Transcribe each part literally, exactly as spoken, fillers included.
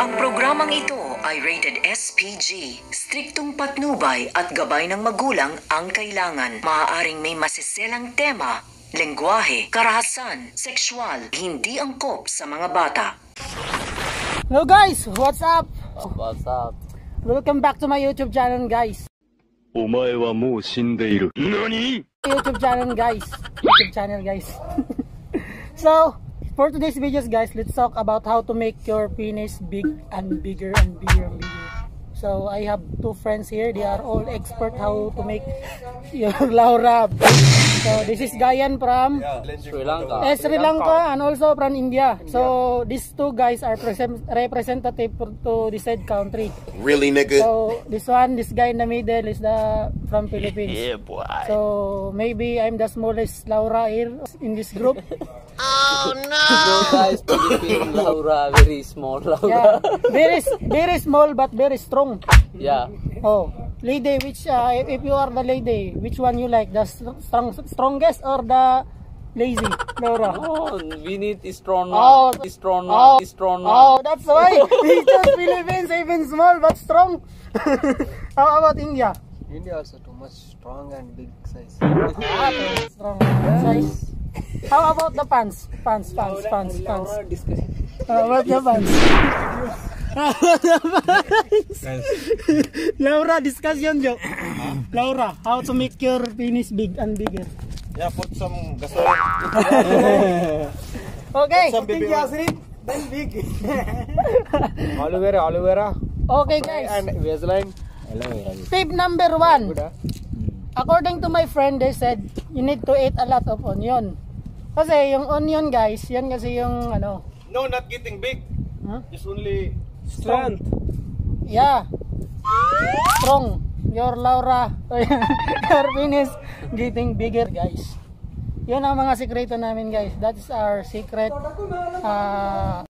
Ang programang ito ay rated S P G. Striktong patnubay at gabay ng magulang ang kailangan. Maaaring may masiselang tema, lengguwahe, karahasan, sexual, hindi angkop sa mga bata. Hello guys, what's up? What's up? Welcome back to my YouTube channel, guys. お前はもう死んでいる。何? YouTube channel, guys. YouTube channel, guys. So, for today's videos, guys, let's talk about how to make your penis big and bigger and bigger and bigger. So, I have two friends here. They are all expert how to make your Laura big. So, this is Gayan from Sri Lanka. eh, Sri Lanka and also from India. So, these two guys are representative to this said country. Really, nigga? So, this one, this guy in the middle is the from Philippines. Yeah, boy. So, maybe I'm the smallest Laura here in this group. Oh, no! No guys, Philippine Laura, very small Laura. Yeah, very, very small but very strong. Yeah. Oh, lady, which uh, if you are the lady, which one you like, the strong, strongest or the lazy Laura? Oh, we need strong Oh, one. Strong oh, one. Strong one. Oh, that's why we chose Philippines, even small but strong. How about India? India also too much strong and big size. Ah, too strong size. How about the pants? Pants, pants, pants, pants. How about the pants? Laura, discussion joke. Laura, how to make your penis big and bigger? Yeah, put some gasoline. Okay. Some baby gasoline, then big. Aloe vera, aloe vera. Okay, guys. And Vaseline. Tip number one. According to my friend, they said you need to eat a lot of onion. Kasi yung onion, guys, yan kasi yung ano. No, not getting big. Huh? Just only Strong. Yeah. Strong. Your Laura, your penis getting bigger, guys. Yun ang mga sikreto namin, guys. That is our secret. Uh,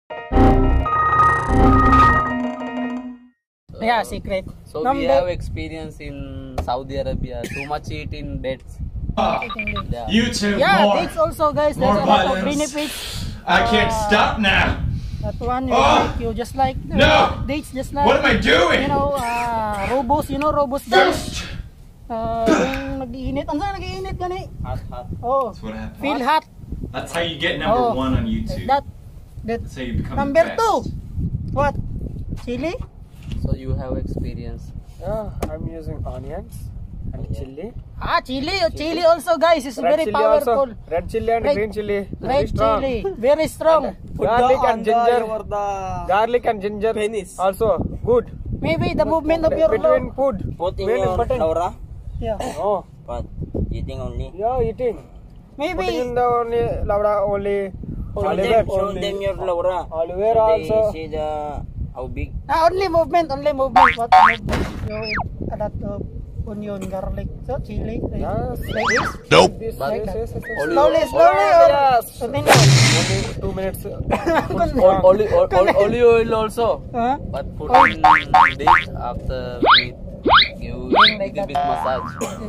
yeah, secret. So Number, we have experience in Saudi Arabia. Too much eat in dates. Yeah. YouTube, yeah, more, dates also, guys. There's more a lot of violence. benefits. I can't Uh, stop now. That one will Oh! make you just like uh, No! dates, just like What am I doing? you know, uh, robos, you know, robos guys. Ghost! Uh, yung nag-iinit. Ang saan nag-iinit gani? Hot, hot. Oh, That's what happened. feel hot. That's how you get number Oh, one on YouTube. That, that That's how you become number the best. two. What? Chili? So you have experience. Yeah, I'm using onions and chili. Ah, chili. Oh, chili also, guys, is Red very chili powerful. also. Red chili and Red- green chili. Very Red strong. chili, very strong. Garlic and ginger. Garlic and ginger. Also good. Maybe the movement of your Between love. food. Put in Very your important. Laura, Yeah. Oh, but eating only. yeah, eating. Putting Maybe. in the only Laura only. Show Aloe them, vera show only. them your Laura. Aloe vera So they also. see the how big. Ah, only movement, only movement. What movement? You eat a lot of onion, garlic, so chili. Right? Yes. Like this. Nope. This, Like yes, that. yes, yes, yes. Only- Slowly, slowly. Or Yes. continue. Only two minutes. Ol- Olive ol- ol- olive oil also. Huh? But put Oh. in dish after we give like little that. bit massage.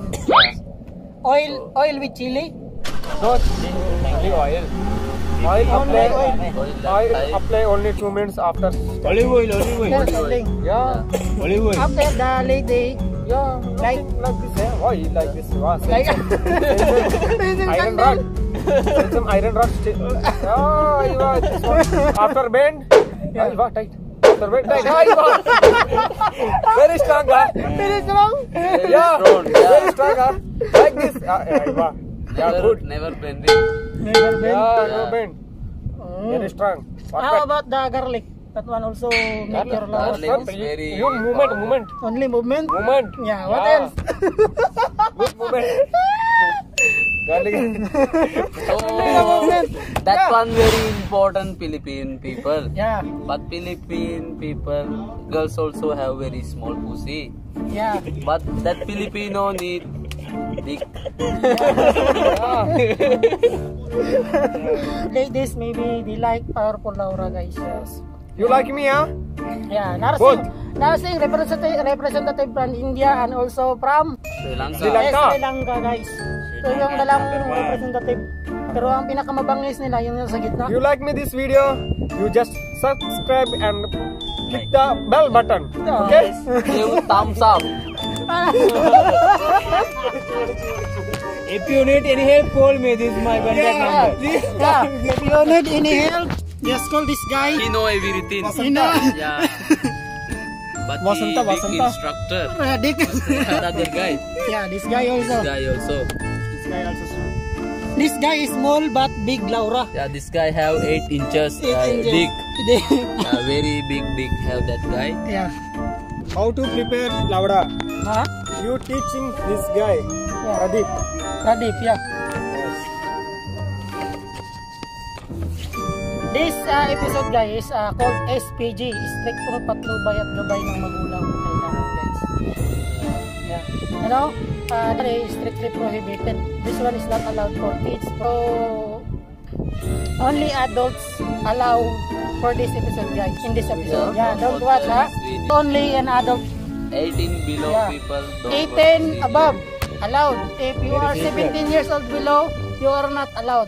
Oil, oil with chili. No chili, only oil. Oil Only apply. oil. Oil Oil like apply only two minutes after. Olive oil, olive oil. There's something. Yeah. Olive oil. After the lady, Yeah. Like- Like like this. Eh? Why like this? Wow. like Iron iron rod. Some iron rod. Still. Oh, you are this one. After bend. Yeah. You are tight. After bend tight. Ah, you are. Very strong, ah. Very strong. Yeah. strong, yeah. Very strong, ah. Like this. Ah, yeah, you are. Yeah, never, good. never bend it. Never bend. Yeah, no Yeah. bend. Very strong. How Perfect. about the garlic? That one also make your love. Garlic is very You movement, movement, Only movement. movement. Yeah. What Yeah. else? Good movement. Garlic. So movement. that Yeah. one very important Philippine people. Yeah. But Philippine people, girls also have very small pussy. Yeah. But that Filipino need dick. Ladies, maybe they like powerful Laura, guys. Yes. You like me, huh? Yeah. Both. Nursing, nursing representative, representative from India and also from Sri Lanka. Sri Lanka. Yes, Sri Lanka, guys. So yung dalawang representative. Pero ang pinakamabangis nila yung sa gitna. You like me this video? You just subscribe and click the bell button. Okay? Give thumbs up. If you need any help, call me. This is my contact number. Yeah, if you need any help, just call this guy. He know everything. You know, Yeah. But Vasanta, he big Vasanta. instructor. Radic. Another guy. Yeah, this guy also. Guy also. This guy also small. This guy is small but big, Laura. Yeah, this guy have eight inches. Eight uh, inches. Big. Uh, very big, big have that guy. Yeah. How to prepare lavada? Huh? You teaching this guy, Yeah. Pradeep. Radip, yeah. This uh, episode guys is uh, called S P G, Striktong Patnubay at Gabay ng Magulang Kailangan, guys. Yeah. You know, uh, that is strictly prohibited. This one is not allowed for kids. So, only adults allow for this episode guys, in this episode. Yeah, don't watch ha. Only an adult. eighteen below Yeah. people. Don't eighteen watch above allowed. If you are seventeen years old below, you are not allowed.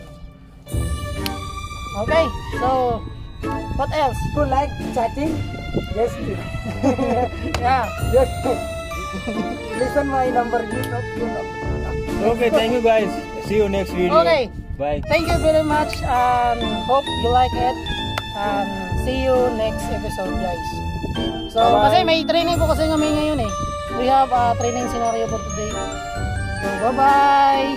Okay, so what else? You like chatting? Yes. Yeah. Yes. Listen my number. You know, you know. Okay, thank you guys. See you next video. Okay. Bye. Thank you very much and hope you like it and see you next episode guys. So Bye-bye. kasi may training po kasi kami ngayon eh. We have a training scenario for today. So, bye bye.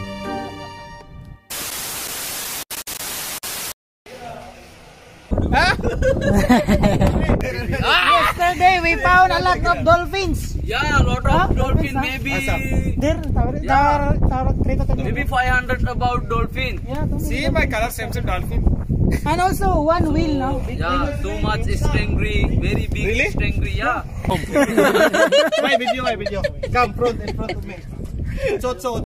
Yesterday we found a lot of dolphins. Yeah, a lot of Huh? dolphin. Dolphins, Maybe There, tower, Yeah. tower, tower, three to ten. maybe five hundred about dolphin. Yeah, two See my color same same dolphin. and also one wheel now. Yeah, too much stingray, very big Really? stingray. Yeah. My video, my video. Come front in front of me. So so.